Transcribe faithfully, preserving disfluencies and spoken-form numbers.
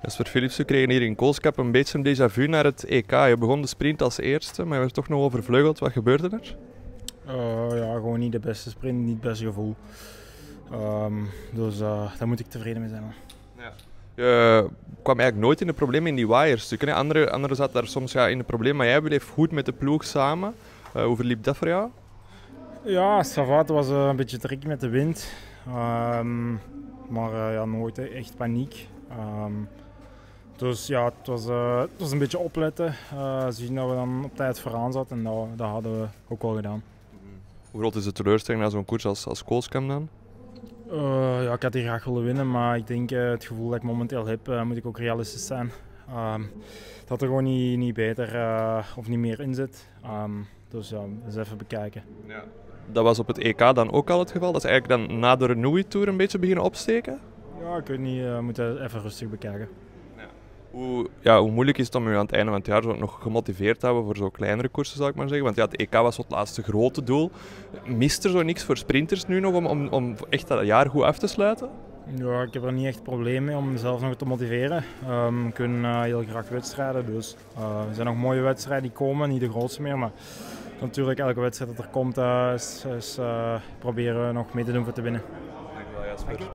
Jasper Philipsen, we kregen hier in Koolskamp een beetje een déjà vu naar het E K. Je begon de sprint als eerste, maar je werd toch nog overvleugeld. Wat gebeurde er? Uh, ja, gewoon niet de beste sprint, niet het beste gevoel. Um, dus uh, daar moet ik tevreden mee zijn. Ja. Je kwam eigenlijk nooit in de problemen in die waaierstukken. Anderen andere zaten daar soms ja, in de problemen, maar jij bleef goed met de ploeg samen. Uh, hoe verliep dat voor jou? Ja, Savat was uh, een beetje tricky met de wind. Um, maar uh, ja, nooit echt paniek. Um, dus ja, het was, uh, het was een beetje opletten. Uh, zien dat we dan op tijd vooraan zaten en dat, dat hadden we ook wel gedaan. Hoe groot is de teleurstelling na zo'n koers als, als Koolskamp dan? Uh, ja, ik had hier graag willen winnen, maar ik denk uh, het gevoel dat ik momenteel heb, uh, moet ik ook realistisch zijn. Um, dat er gewoon niet, niet beter uh, of niet meer in zit. Um, dus ja, eens even bekijken. Ja. Dat was op het E K dan ook al het geval? Dat is eigenlijk dan na de Renouille Tour een beetje beginnen opsteken? Ja, ik weet niet, we uh, moeten even rustig bekijken. Ja. Hoe, ja, hoe moeilijk is het om je aan het einde van het jaar zo nog gemotiveerd te houden voor zo'n kleinere koersen, zou ik maar zeggen? Want ja, het E K was het laatste grote doel. Mist er zo niks voor sprinters nu nog om, om, om echt dat jaar goed af te sluiten? Ja, ik heb er niet echt probleem mee om mezelf nog te motiveren. Um, we kunnen uh, heel graag wedstrijden, dus uh, er zijn nog mooie wedstrijden die komen, niet de grootste meer, maar natuurlijk elke wedstrijd dat er komt, uh, is, is, uh, proberen we nog mee te doen voor te winnen. Dankjewel, Jasper.